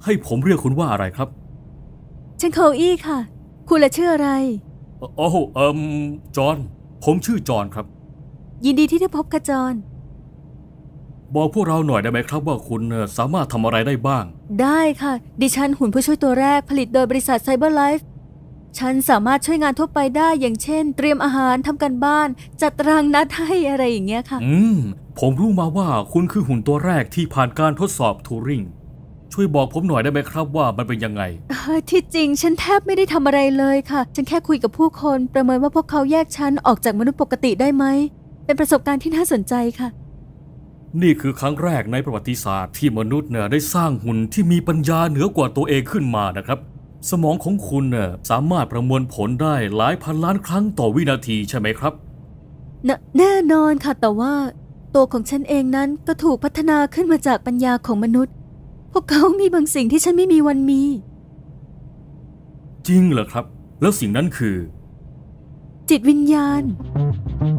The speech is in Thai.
ให้ผมเรียกคุณว่าอะไรครับฉันโคอี้ค่ะคุณละชื่ออะไรโอ้จอห์นผมชื่อจอห์นครับยินดีที่ได้พบค่ะจอห์นบอกพวกเราหน่อยได้ไหมครับว่าคุณสามารถทำอะไรได้บ้างได้ค่ะดิฉันหุ่นผู้ช่วยตัวแรกผลิตโดยบริษัทไซเบอร์ไลฟ์ฉันสามารถช่วยงานทั่วไปได้อย่างเช่นเตรียมอาหารทำการบ้านจัดตารางนัดให้อะไรอย่างเงี้ยค่ะผมรู้มาว่าคุณคือหุ่นตัวแรกที่ผ่านการทดสอบทูริงช่วยบอกผมหน่อยได้ไหมครับว่ามันเป็นยังไงที่จริงฉันแทบไม่ได้ทำอะไรเลยค่ะฉันแค่คุยกับผู้คนประเมินว่าพวกเขาแยกฉันออกจากมนุษย์ปกติได้ไหมเป็นประสบการณ์ที่น่าสนใจค่ะนี่คือครั้งแรกในประวัติศาสตร์ที่มนุษย์ได้สร้างหุ่นที่มีปัญญาเหนือกว่าตัวเองขึ้นมานะครับสมองของคุณสามารถประมวลผลได้หลายพันล้านครั้งต่อวินาทีใช่ไหมครับแน่นอนค่ะแต่ว่าตัวของฉันเองนั้นก็ถูกพัฒนาขึ้นมาจากปัญญาของมนุษย์พวกเขามีบางสิ่งที่ฉันไม่มีวันมีจริงเหรอครับแล้วสิ่งนั้นคือจิตวิญญาณ